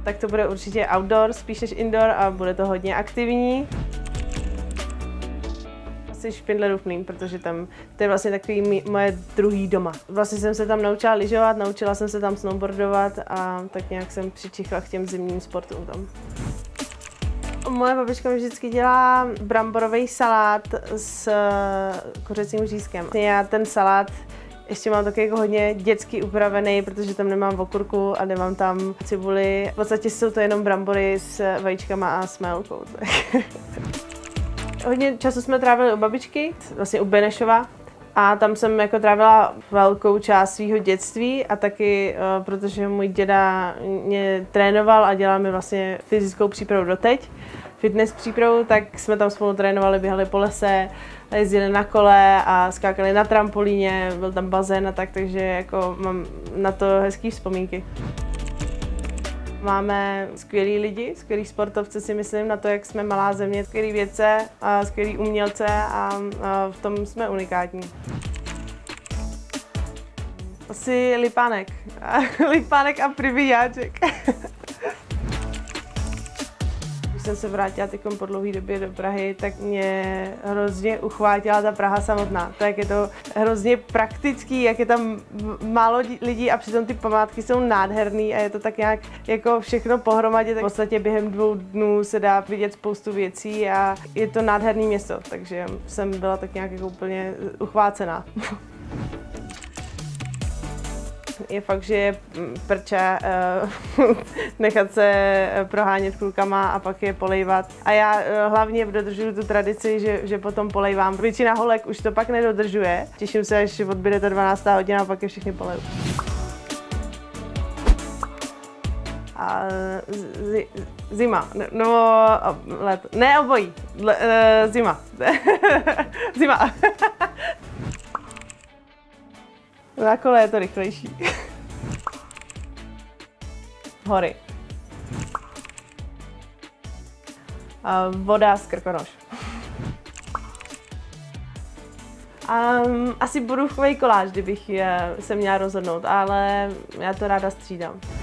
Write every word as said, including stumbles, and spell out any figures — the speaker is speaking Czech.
tak to bude určitě outdoor, spíš než indoor a bude to hodně aktivní. Asi Špindlerův mlýn, protože tam to je vlastně takový mý, moje druhý doma. Vlastně jsem se tam naučila lyžovat, naučila jsem se tam snowboardovat a tak nějak jsem přičichla k těm zimním sportům tam. Moje babička mi vždycky dělá bramborový salát s kuřecím řízkem. Já ten salát ještě mám taky jako hodně dětsky upravený, protože tam nemám okurku a nemám tam cibuli. V podstatě jsou to jenom brambory s vajíčkama a s mélkou. Hodně času jsme trávili u babičky, vlastně u Benešova. A tam jsem jako trávila velkou část svého dětství a taky, uh, protože můj děda mě trénoval a dělal mi vlastně fyzickou přípravu doteď, fitness přípravu, tak jsme tam spolu trénovali, běhali po lese, jezdili na kole a skákali na trampolíně, byl tam bazén a tak, takže jako mám na to hezký vzpomínky. Máme skvělý lidi, skvělý sportovce si myslím na to, jak jsme malá země, skvělý vědce a skvělý umělce a, a v tom jsme unikátní. Asi Lipánek. Lipánek a Priviňáček. Když jsem se vrátila teďkom po dlouhé době do Prahy, tak mě hrozně uchvátila ta Praha samotná. Tak je to hrozně praktický, jak je tam málo lidí a přitom ty památky jsou nádherný a je to tak nějak jako všechno pohromadě. Tak v podstatě během dvou dnů se dá vidět spoustu věcí a je to nádherný město, takže jsem byla tak nějak jako úplně uchvácená. Je fakt, že je prča uh, nechat se prohánět klukama a pak je polejvat. A já uh, hlavně dodržuju tu tradici, že, že potom polejvám. Většina holek už to pak nedodržuje. Těším se, až odbyde ta dvanáctá hodina a pak je všichni poleju. A zi, zima, no léto, ne obojí, Le, uh, zima, zima. Na kole je to rychlejší. Hory. A voda z Krkonoš. Um, asi borůvkový koláč, kdybych je, se měla rozhodnout, ale já to ráda střídám.